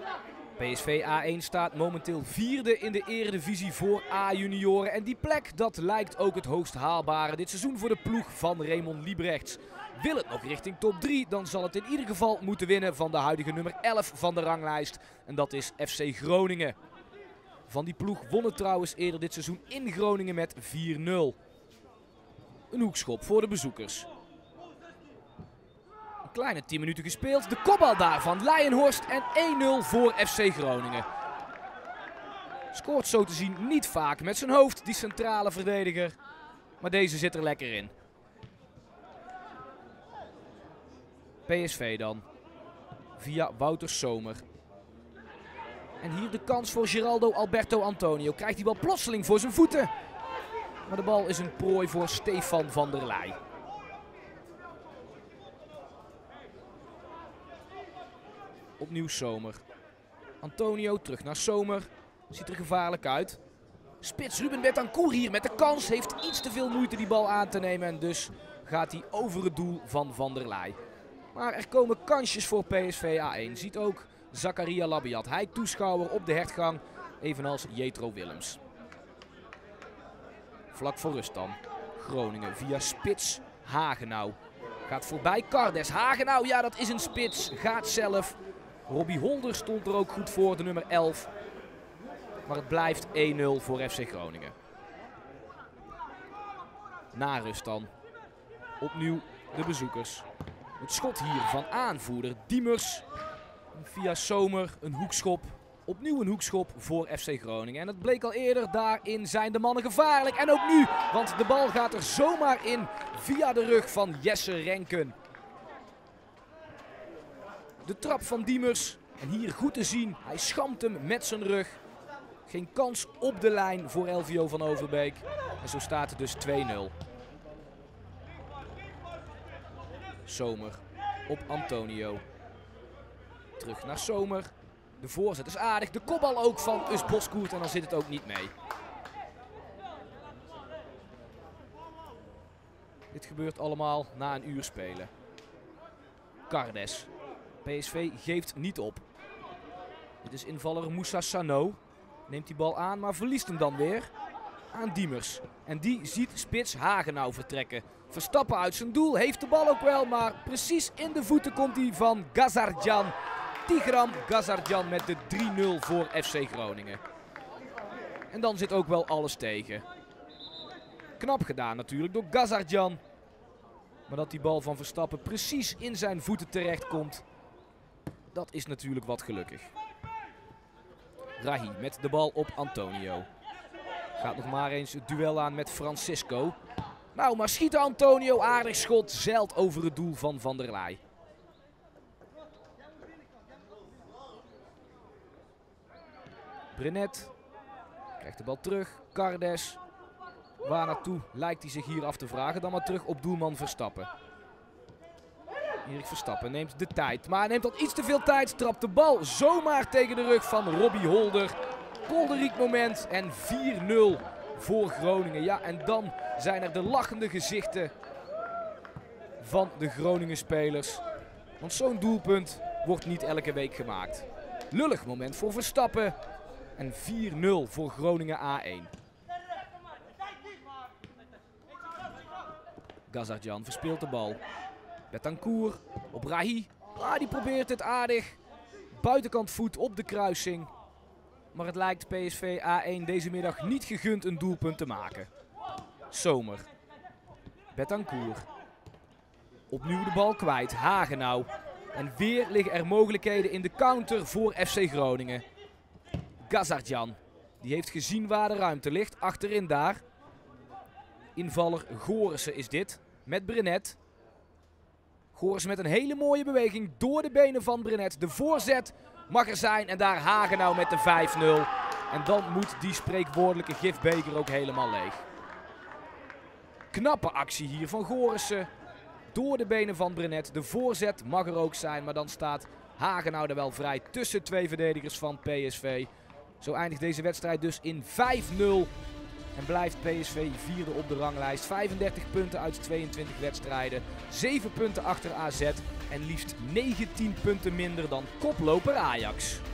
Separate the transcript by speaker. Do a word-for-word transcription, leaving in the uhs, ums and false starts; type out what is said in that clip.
Speaker 1: P S V A één staat momenteel vierde in de eredivisie voor A-junioren. En die plek, dat lijkt ook het hoogst haalbare dit seizoen voor de ploeg van Raymond Liebrechts. Wil het nog richting top drie, dan zal het in ieder geval moeten winnen van de huidige nummer elf van de ranglijst. En dat is F C Groningen. Van die ploeg won het trouwens eerder dit seizoen in Groningen met vier nul. Een hoekschop voor de bezoekers. Een kleine tien minuten gespeeld. De kopbal daar van Leijenhorst en één nul voor F C Groningen. Scoort zo te zien niet vaak met zijn hoofd, die centrale verdediger. Maar deze zit er lekker in. P S V dan. Via Wouter Zomer. En hier de kans voor Geraldo Alberto Antonio. Krijgt die bal plotseling voor zijn voeten. Maar de bal is een prooi voor Stefan van der Leij. Opnieuw Zomer. Antonio terug naar Zomer. Ziet er gevaarlijk uit. Spits Ruben Betancourt hier met de kans. Heeft iets te veel moeite die bal aan te nemen. En dus gaat hij over het doel van Van der Leij. Maar er komen kansjes voor P S V A één. Ziet ook Zakaria Labiat. Hij toeschouwer op de hertgang. Evenals Jetro Willems. Vlak voor rust dan. Groningen via spits Hagenau. Gaat voorbij Cardes. Hagenau, ja dat is een spits. Gaat zelf. Robbie Holder stond er ook goed voor, de nummer elf. Maar het blijft één nul voor F C Groningen. Na rust dan. Opnieuw de bezoekers. Het schot hier van aanvoerder Diemers. Via Zomer een hoekschop. Opnieuw een hoekschop voor F C Groningen. En het bleek al eerder, daarin zijn de mannen gevaarlijk. En ook nu, want de bal gaat er zomaar in via de rug van Jesse Renken. De trap van Diemers. En hier goed te zien, hij schampt hem met zijn rug. Geen kans op de lijn voor L V O van Overbeek. En zo staat het dus twee nul. Zomer op Antonio. Terug naar Zomer. De voorzet is aardig. De kopbal ook van Us Boskoert en dan zit het ook niet mee. Dit gebeurt allemaal na een uur spelen. Cardes. P S V geeft niet op. Dit is invaller Moussa Sano. Neemt die bal aan, maar verliest hem dan weer aan Diemers. En die ziet spits Hagenau vertrekken. Verstappen uit zijn doel, heeft de bal ook wel, maar precies in de voeten komt hij van Gazardjan. Tigran Gazardjan met de drie nul voor F C Groningen. En dan zit ook wel alles tegen. Knap gedaan natuurlijk door Gazardjan. Maar dat die bal van Verstappen precies in zijn voeten terecht komt, dat is natuurlijk wat gelukkig. Rahi met de bal op Antonio. Gaat nog maar eens het duel aan met Francisco. Nou, maar schiet Antonio, aardig schot, zeilt over het doel van Van der Leij. Brenet krijgt de bal terug. Cardes. Waar naartoe lijkt hij zich hier af te vragen. Dan maar terug op doelman Verstappen. Erik Verstappen neemt de tijd. Maar neemt dat iets te veel tijd. Trapt de bal zomaar tegen de rug van Robbie Holder. Kolderiek moment. En vier nul voor Groningen. Ja, en dan zijn er de lachende gezichten van de Groningen spelers. Want zo'n doelpunt wordt niet elke week gemaakt. Lullig moment voor Verstappen. En vier nul voor Groningen A één. Gazardjan verspeelt de bal. Betancourt op Rahi. Ah, die probeert het aardig. Buitenkant voet op de kruising. Maar het lijkt P S V A één deze middag niet gegund een doelpunt te maken. Zomer. Betancourt. Opnieuw de bal kwijt. Hagenau. En weer liggen er mogelijkheden in de counter voor F C Groningen. Gazardjan. Die heeft gezien waar de ruimte ligt. Achterin daar. Invaller Gorissen is dit. Met Brenet. Gorissen met een hele mooie beweging door de benen van Brenet. De voorzet mag er zijn. En daar Hagenau met de vijf nul. En dan moet die spreekwoordelijke gifbeker ook helemaal leeg. Knappe actie hier van Gorissen. Door de benen van Brenet. De voorzet mag er ook zijn. Maar dan staat Hagenau er wel vrij tussen twee verdedigers van P S V. Zo eindigt deze wedstrijd dus in vijf nul. En blijft P S V vierde op de ranglijst. vijfendertig punten uit tweeëntwintig wedstrijden. zeven punten achter A Z. En liefst negentien punten minder dan koploper Ajax.